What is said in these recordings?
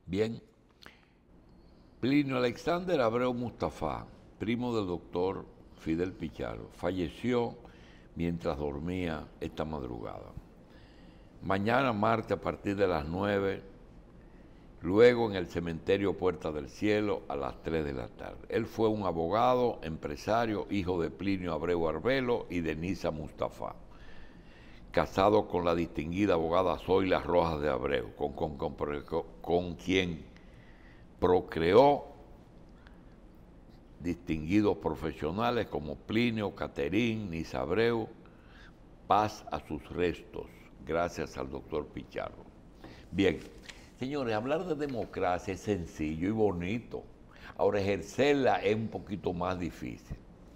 Bien, Plinio Alexander Abreu Mustafa, primo del doctor Fidel Pichardo, falleció mientras dormía esta madrugada. Mañana martes a partir de las 9, luego en el cementerio Puerta del Cielo a las 3 de la tarde. Él fue un abogado, empresario, hijo de Plinio Abreu Arbelo y de Nisa Mustafa, casado con la distinguida abogada Zoila Rojas de Abreu, con quien procreó distinguidos profesionales como Plinio, Caterín, Nisa Abreu. Paz a sus restos, gracias al doctor Pichardo. Bien, señores, hablar de democracia es sencillo y bonito. Ahora, ejercerla es un poquito más difícil.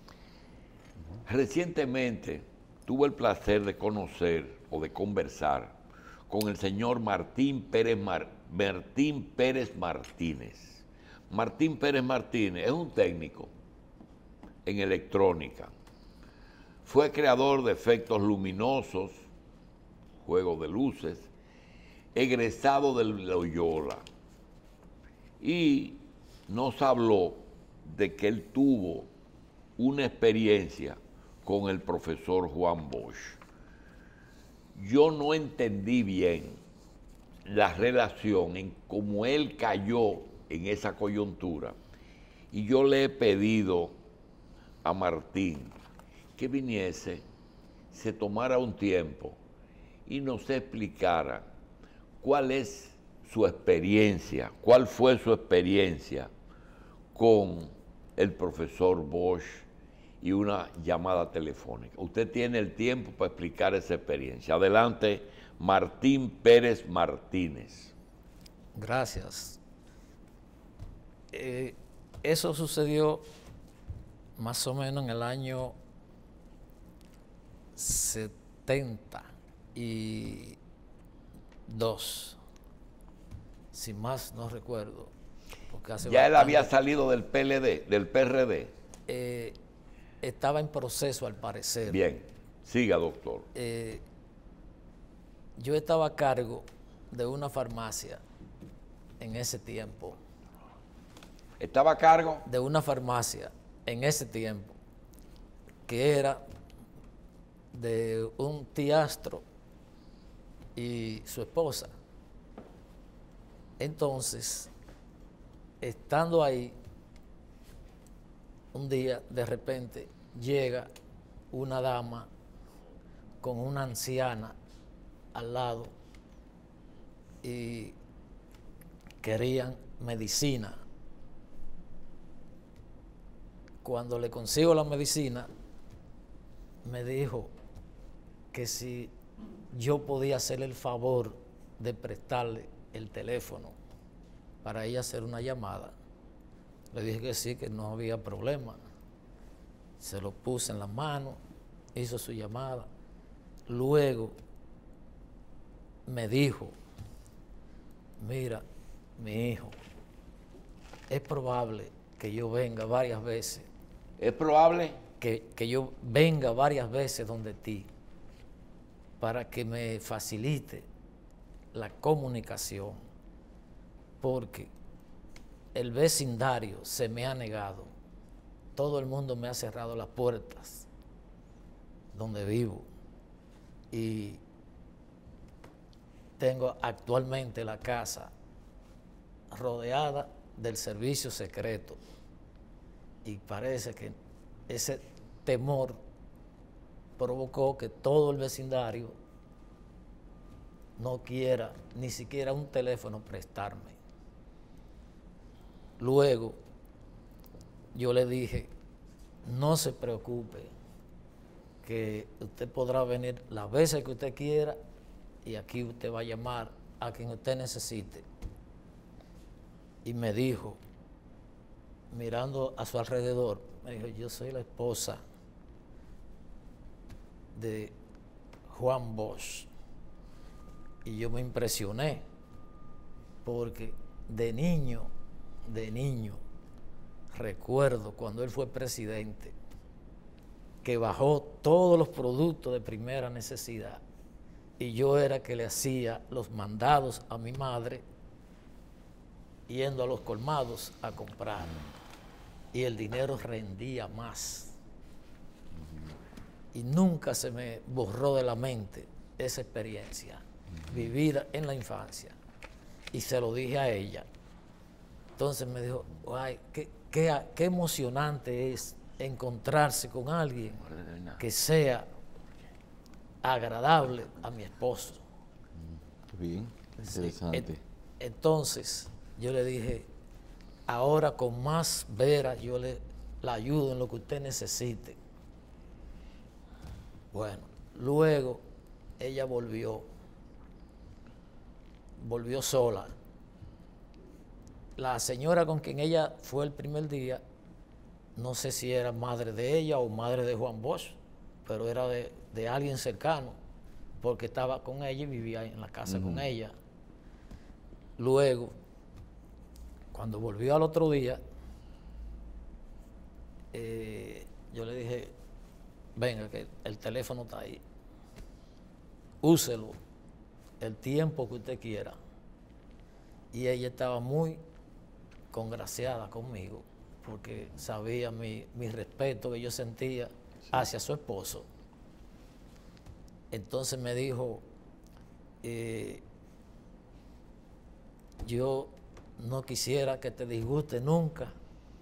Recientemente tuve el placer de conocer o de conversar con el señor Martín Pérez Martínez. Martín Pérez Martínez es un técnico en electrónica. Fue creador de efectos luminosos, juego de luces, egresado del Loyola. Y nos habló de que él tuvo una experiencia con el profesor Juan Bosch. Yo no entendí bien la relación en cómo él cayó en esa coyuntura. Y yo le he pedido a Martín que viniese, se tomara un tiempo y nos explicara cuál es su experiencia, cuál fue su experiencia con el profesor Bosch y una llamada telefónica. Usted tiene el tiempo para explicar esa experiencia. Adelante, Martín Pérez Martínez. Gracias. Eso sucedió más o menos en el año 72, si más no recuerdo. Porque ya él había salido del PLD, del PRD. Estaba en proceso, al parecer. Bien, siga, doctor. Yo estaba a cargo de una farmacia en ese tiempo. ¿Estaba a cargo? De una farmacia en ese tiempo, que era de un tiastro y su esposa. Entonces, estando ahí, un día de repente llega una dama con una anciana al lado y querían medicina. Cuando le consigo la medicina, me dijo que si yo podía hacerle el favor de prestarle el teléfono para ella hacer una llamada. Le dije que sí, que no había problema. Se lo puse en la mano, hizo su llamada. Luego me dijo, mira, mi hijo, es probable que yo venga varias veces. ¿Es probable? Que yo venga varias veces donde ti para que me facilite la comunicación, porque el vecindario se me ha negado. Todo el mundo me ha cerrado las puertas donde vivo y tengo actualmente la casa rodeada del servicio secreto y parece que ese temor provocó que todo el vecindario no quiera ni siquiera un teléfono prestarme. Luego yo le dije, no se preocupe, que usted podrá venir las veces que usted quiera y aquí usted va a llamar a quien usted necesite. Y me dijo, mirando a su alrededor, me dijo, yo soy la esposa de Juan Bosch. Y yo me impresioné, porque de niño, recuerdo cuando él fue presidente, que bajó todos los productos de primera necesidad y yo era que le hacía los mandados a mi madre yendo a los colmados a comprar. Y el dinero rendía más. Y nunca se me borró de la mente esa experiencia vivida en la infancia. Y se lo dije a ella. Entonces me dijo, ay, qué emocionante es encontrarse con alguien que sea agradable a mi esposo. Bien, interesante. Entonces yo le dije, ahora con más veras yo la ayudo en lo que usted necesite. Bueno, luego ella volvió sola. La señora con quien ella fue el primer día, no sé si era madre de ella o madre de Juan Bosch, pero era de alguien cercano, porque estaba con ella y vivía en la casa con ella. Luego, cuando volvió al otro día, yo le dije, venga, que el teléfono está ahí, úselo el tiempo que usted quiera. Y ella estaba muy congraciada conmigo, porque sabía mi respeto que yo sentía hacia su esposo. Entonces me dijo, yo no quisiera que te disguste nunca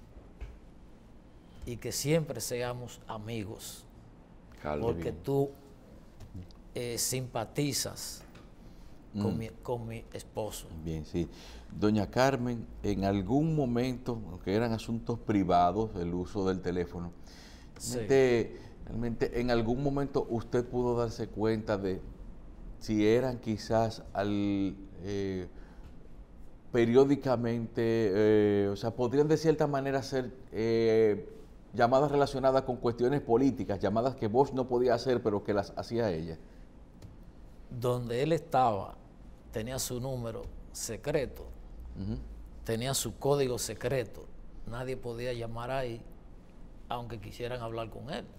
y que siempre seamos amigos, porque tú simpatizas con mi esposo. Bien, sí. Doña Carmen, en algún momento, aunque eran asuntos privados, el uso del teléfono, realmente en algún momento usted pudo darse cuenta de si eran quizás periódicamente, o sea, podrían de cierta manera ser llamadas relacionadas con cuestiones políticas, llamadas que Bosch no podía hacer, pero que las hacía ella. Donde él estaba, tenía su número secreto, tenía su código secreto. Nadie podía llamar ahí, aunque quisieran hablar con él.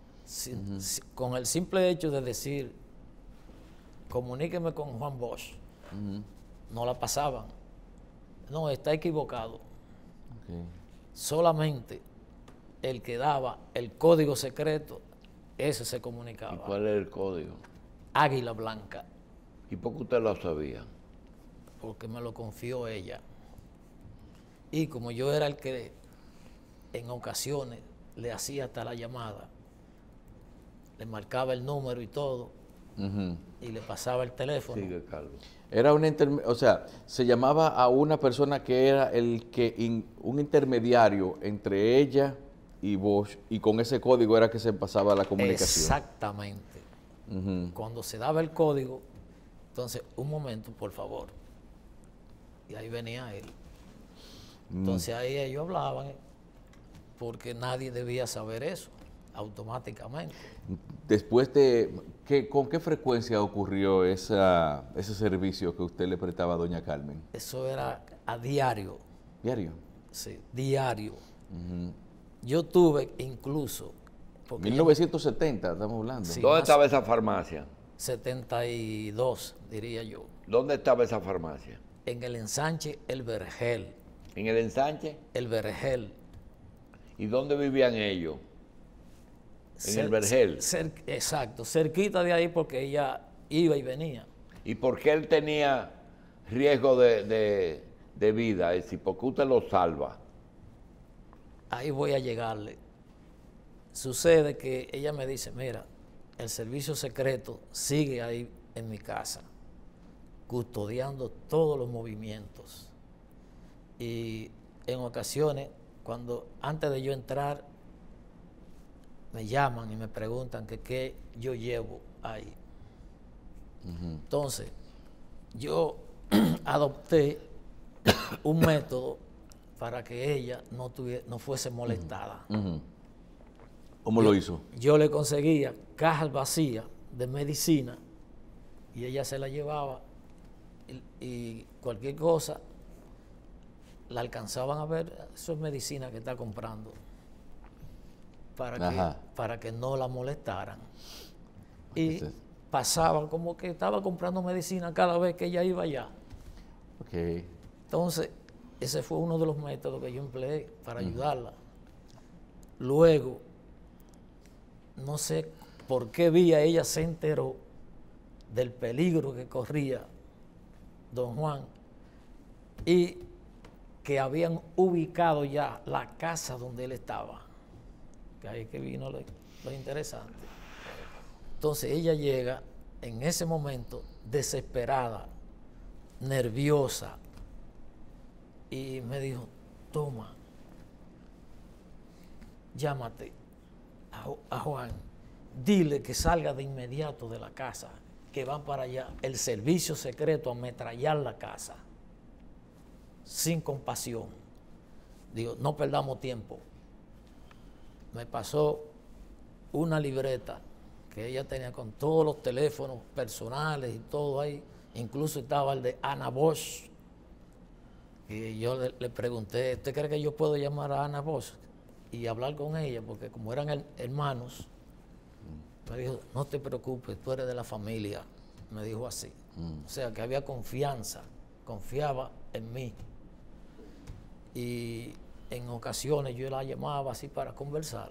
Con el simple hecho de decir, comuníqueme con Juan Bosch, no la pasaban. No, está equivocado. Okay. Solamente el que daba el código secreto, ese se comunicaba. ¿Y cuál es el código? Águila Blanca. ¿Y por qué usted lo sabía? Porque me lo confió ella. Y como yo era el que en ocasiones le hacía hasta la llamada, le marcaba el número y todo, y le pasaba el teléfono. Sigue, Carlos. Era o sea, se llamaba a una persona que era un intermediario entre ella y Bosch, y con ese código era que se pasaba la comunicación. Exactamente. Cuando se daba el código, entonces, un momento, por favor. Y ahí venía él. Entonces ahí ellos hablaban, porque nadie debía saber eso automáticamente. Después ¿con qué frecuencia ocurrió ese servicio que usted le prestaba a doña Carmen? Eso era a diario. ¿Diario? Sí, diario. Yo tuve incluso... 1970, estamos hablando. Sí, ¿Dónde estaba esa farmacia? 72, diría yo. ¿Dónde estaba esa farmacia? En el ensanche El Vergel. ¿En el ensanche? El Vergel. ¿Y dónde vivían ellos? En el Vergel. Exacto, cerquita de ahí, porque ella iba y venía. ¿Y por qué él tenía riesgo de vida? Es decir, ¿por qué usted lo salva? Ahí voy a llegarle. Sucede que ella me dice, mira, el servicio secreto sigue ahí en mi casa, custodiando todos los movimientos. Y en ocasiones, antes de yo entrar, me llaman y me preguntan que qué yo llevo ahí. Entonces, yo adopté un método para que ella no fuese molestada. ¿Cómo lo hizo? Yo le conseguía cajas vacías de medicina y ella se la llevaba y cualquier cosa la alcanzaban a ver, eso es medicina que está comprando, para que no la molestaran. Y pasaban como que estaba comprando medicina cada vez que ella iba allá. Okay. Entonces, ese fue uno de los métodos que yo empleé para ayudarla. Luego, no sé por qué vía ella se enteró del peligro que corría don Juan y que habían ubicado ya la casa donde él estaba. Que ahí es que vino lo interesante. Entonces ella llega en ese momento desesperada, nerviosa, y me dijo, toma, llámate a Juan, dile que salga de inmediato de la casa, que van para allá, el servicio secreto, a ametrallar la casa, sin compasión. Digo, no perdamos tiempo. Me pasó una libreta que ella tenía con todos los teléfonos personales y todo ahí, incluso estaba el de Ana Bosch. Y yo le pregunté, ¿usted cree que yo puedo llamar a Ana Bosch y hablar con ella? Porque como eran hermanos, me dijo, no te preocupes, tú eres de la familia. Me dijo así. O sea, que había confianza, confiaba en mí. Y en ocasiones yo la llamaba así para conversar.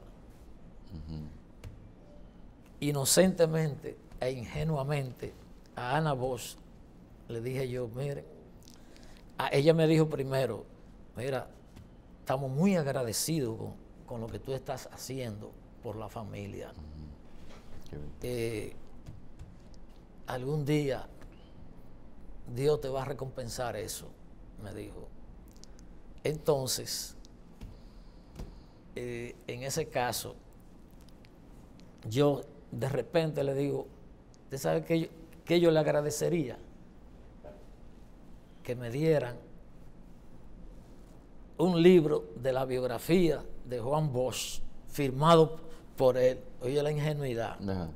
Inocentemente e ingenuamente a Ana Bosch le dije yo, mire, ella me dijo primero, mira, estamos muy agradecidos con lo que tú estás haciendo por la familia. Algún día Dios te va a recompensar eso, me dijo. Entonces, en ese caso, yo de repente le digo, ¿usted sabe que yo le agradecería? Que me dieran un libro de la biografía de Juan Bosch, firmado por él. Oye, la ingenuidad. Ajá.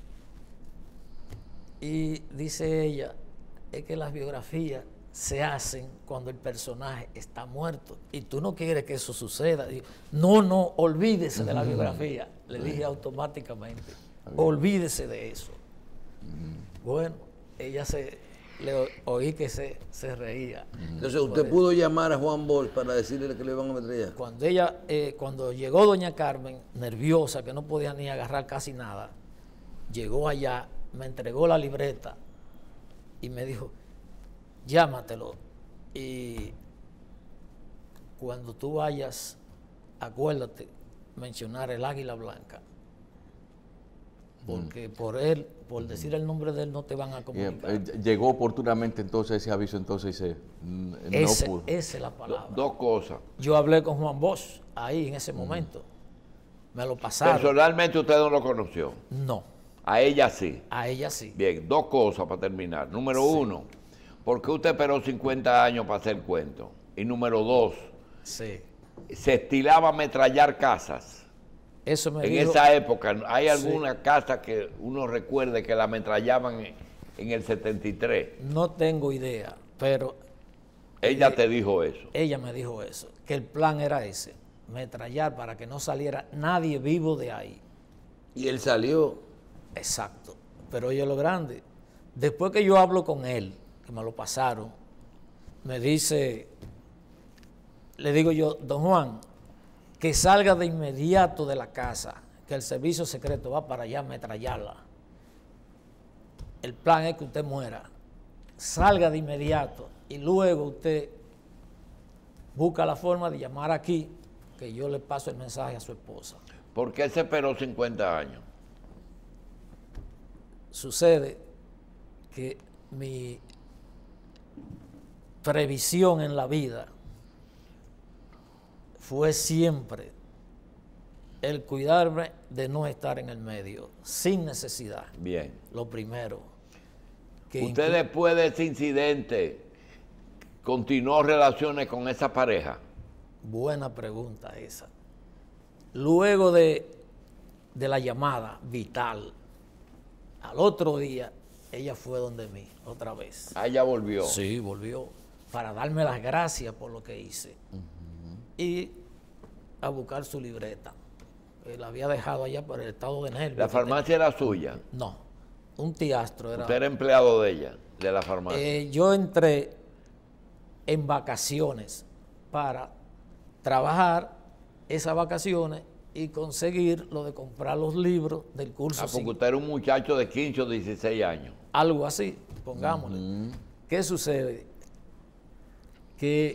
Y dice ella, es que las biografías se hacen cuando el personaje está muerto y tú no quieres que eso suceda. Digo, no, olvídese de la biografía. Le dije automáticamente, olvídese de eso. Bueno, ella le oí que se reía. Entonces, ¿usted pudo llamar a Juan Bosch para decirle que le iban a ametrallar? Cuando llegó doña Carmen, nerviosa, que no podía ni agarrar casi nada, llegó allá, me entregó la libreta y me dijo, llámatelo. Y cuando tú vayas, acuérdate mencionar el águila blanca. Porque por decir el nombre de él, no te van a comunicar. Llegó oportunamente entonces ese aviso, entonces no pudo. Esa es la palabra. Dos cosas. Yo hablé con Juan Bosch ahí en ese momento. Me lo pasaron. Personalmente usted no lo conoció. No. A ella sí. A ella sí. Bien, dos cosas para terminar. Número uno, ¿por qué usted esperó 50 años para hacer el cuento? Y número dos, sí, se estilaba ametrallar casas. Eso me en dijo, esa época, ¿hay alguna casa que uno recuerde que la ametrallaban en el 73? No tengo idea, pero... Ella te dijo eso. Ella me dijo eso, que el plan era ese, ametrallar para que no saliera nadie vivo de ahí. Y él salió. Exacto. Pero oye lo grande, después que yo hablo con él, que me lo pasaron, me dice, le digo yo, don Juan, que salga de inmediato de la casa, que el servicio secreto va para allá a ametrallarla. El plan es que usted muera, salga de inmediato y luego usted busca la forma de llamar aquí, que yo le paso el mensaje a su esposa. ¿Por qué se esperó 50 años? Sucede que mi previsión en la vida fue siempre el cuidarme de no estar en el medio, sin necesidad. Bien. Lo primero. ¿Usted después de ese incidente continuó relaciones con esa pareja? Buena pregunta esa. Luego de la llamada vital, al otro día, ella fue donde mí, otra vez. Ah, ella volvió. Sí, volvió, para darme las gracias por lo que hice. Y a buscar su libreta. La había dejado allá por el estado de nervios. ¿La farmacia era suya? No, un tiastro era. ¿Usted era empleado de ella, de la farmacia? Yo entré en vacaciones para trabajar esas vacaciones y conseguir lo de comprar los libros del curso. Porque usted era un muchacho de 15 o 16 años. Algo así, pongámosle. ¿Qué sucede? Que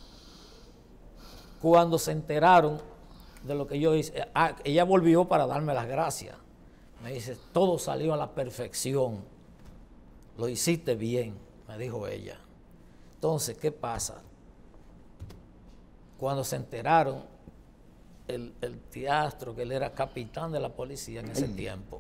cuando se enteraron de lo que yo hice, ella volvió para darme las gracias. Me dice, todo salió a la perfección. Lo hiciste bien, me dijo ella. Entonces, ¿qué pasa? Cuando se enteraron, el Tiastro, que él era capitán de la policía en ese tiempo,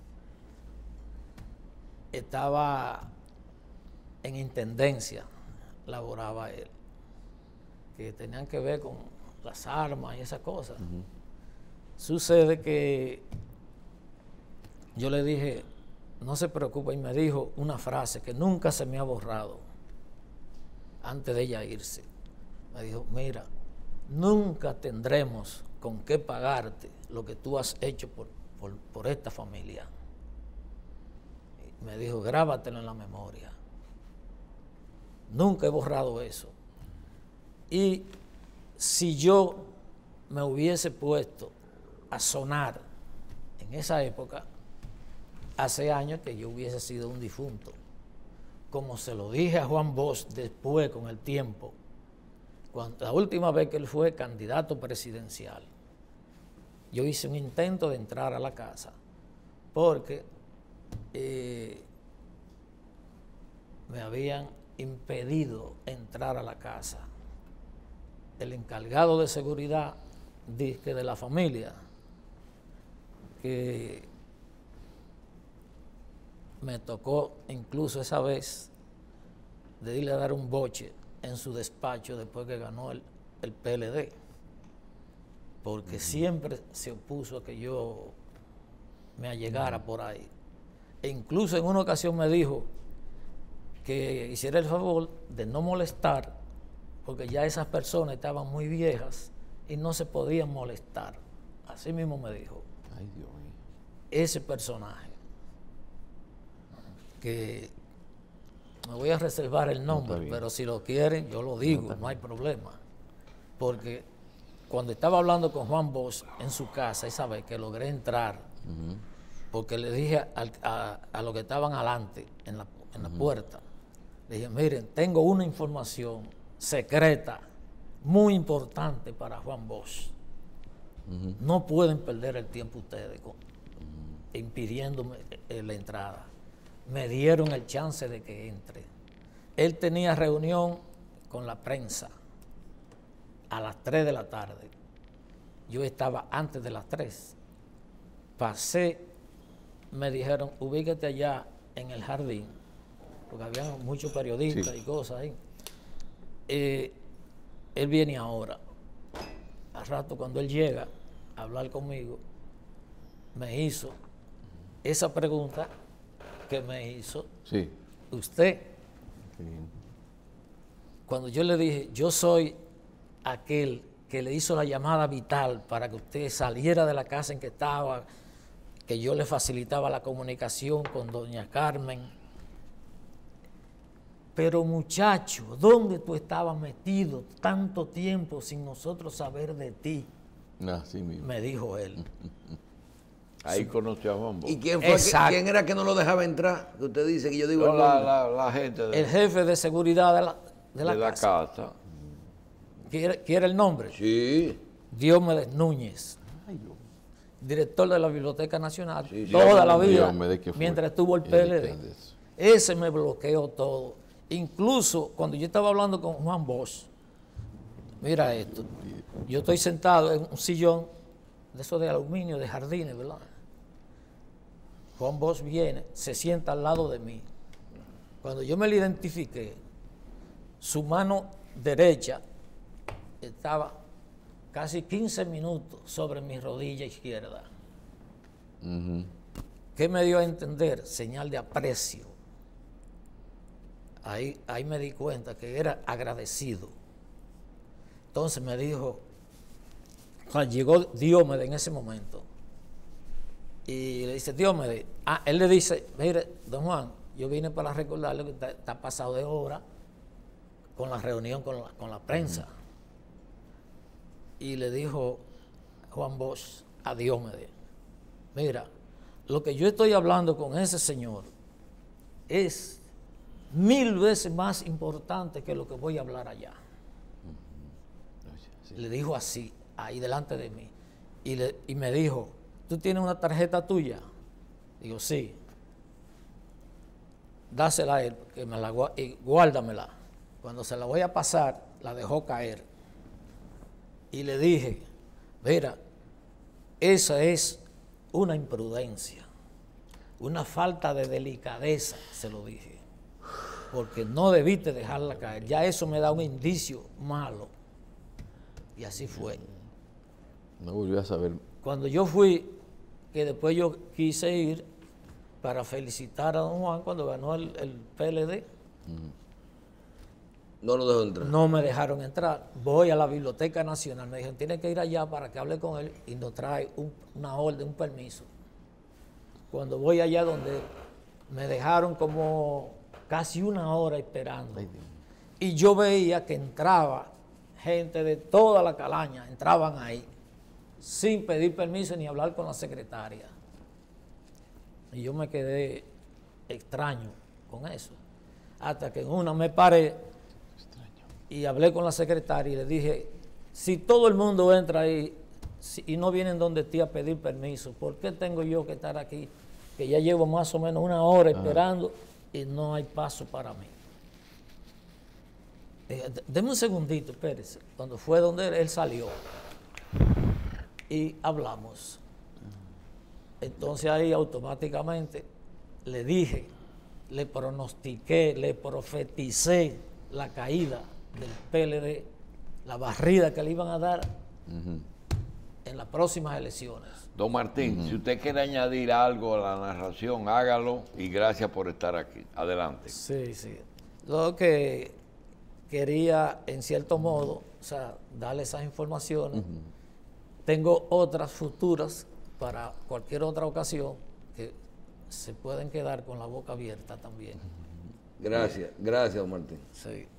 estaba en intendencia, laboraba él, que tenían que ver con las armas y esas cosas. Sucede que yo le dije, no se preocupe, y me dijo una frase que nunca se me ha borrado antes de ella irse. Me dijo, mira, nunca tendremos con qué pagarte lo que tú has hecho por esta familia. Y me dijo, grábatelo en la memoria. Nunca he borrado eso. Y si yo me hubiese puesto a sonar en esa época, hace años que yo hubiese sido un difunto. Como se lo dije a Juan Bosch después, con el tiempo, la última vez que él fue candidato presidencial, yo hice un intento de entrar a la casa porque me habían impedido entrar a la casa. El encargado de seguridad de la familia, que me tocó incluso esa vez de irle a dar un boche en su despacho después que ganó el PLD, porque siempre se opuso a que yo me allegara por ahí. E incluso en una ocasión me dijo que hiciera el favor de no molestar, porque ya esas personas estaban muy viejas y no se podían molestar. Así mismo me dijo. Ay, Dios mío. Ese personaje, que me voy a reservar el nombre, pero si lo quieren, yo lo digo, no hay problema. Porque cuando estaba hablando con Juan Bosch en su casa, esa vez que logré entrar, porque le dije a los que estaban adelante, en la puerta, le dije, miren, tengo una información secreta, muy importante para Juan Bosch. No pueden perder el tiempo ustedes impidiéndome la entrada. Me dieron el chance de que entre. Él tenía reunión con la prensa a las 3 de la tarde. Yo estaba antes de las 3. Pasé, me dijeron, ubícate allá en el jardín, porque había muchos periodistas y cosas ahí. Él viene ahora. Al rato, cuando él llega a hablar conmigo, me hizo esa pregunta que me hizo usted. Cuando yo le dije, yo soy aquel que le hizo la llamada vital para que usted saliera de la casa en que estaba, que yo le facilitaba la comunicación con doña Carmen. Pero muchacho, ¿dónde tú estabas metido tanto tiempo sin nosotros saber de ti? Así mismo. Me dijo él. Ahí conoció a Juan Bosch. ¿Y quién fue quién era que no lo dejaba entrar? Que usted dice que yo digo la gente el jefe de seguridad de la casa. ¿Quiere el nombre? Sí. Diomedes Núñez. Director de la Biblioteca Nacional, Sí, toda la vida, Diomedes, ¿qué fue? mientras estuvo el PLD. Ese me bloqueó todo. Incluso cuando yo estaba hablando con Juan Bosch, mira esto, yo estoy sentado en un sillón de esos de aluminio, de jardines, ¿verdad? Juan Bosch viene, se sienta al lado de mí. Cuando yo me le identifiqué, su mano derecha estaba casi 15 minutos sobre mi rodilla izquierda. ¿Qué me dio a entender? Señal de aprecio. Ahí me di cuenta que era agradecido. Entonces me dijo, llegó Diomedes en ese momento y le dice, Diomedes, él le dice, mire, don Juan, yo vine para recordarle que está pasado de hora con la reunión con la prensa. y le dijo Juan Bosch a Diomedes, mira, lo que yo estoy hablando con ese señor es 1000 veces más importante que lo que voy a hablar allá. Le dijo así, ahí delante de mí. Y me dijo, ¿tú tienes una tarjeta tuya? Digo, sí. Dásela a él, que me la y guárdamela. Cuando se la voy a pasar, la dejó caer. Y le dije, mira, esa es una imprudencia, una falta de delicadeza, se lo dije, porque no debiste dejarla caer. Ya eso me da un indicio malo. Y así fue. No volvió a saber. Cuando yo fui, que después yo quise ir para felicitar a don Juan cuando ganó el PLD, No lo dejó entrar. no me dejaron entrar. Voy a la Biblioteca Nacional, me dijeron, tiene que ir allá para que hable con él y nos trae una orden, un permiso. Cuando voy allá donde me dejaron como casi una hora esperando, y yo veía que entraba gente de toda la calaña, entraban ahí, sin pedir permiso ni hablar con la secretaria. Y yo me quedé extraño con eso. Hasta que en una me paré y hablé con la secretaria y le dije, si todo el mundo entra ahí y no vienen donde ti a pedir permiso, ¿por qué tengo yo que estar aquí? Que ya llevo más o menos una hora esperando y no hay paso para mí. Deme un segundito, espérese. Cuando fue donde él salió y hablamos. Entonces ahí automáticamente le dije, le pronostiqué, le profeticé la caída del PLD, la barrida que le iban a dar en las próximas elecciones. Don Martín, si usted quiere añadir algo a la narración, hágalo y gracias por estar aquí. Adelante. Sí, sí. Lo que quería, en cierto modo, o sea, darle esas informaciones. Tengo otras futuras para cualquier otra ocasión que se pueden quedar con la boca abierta también. Gracias, don Martín. Sí.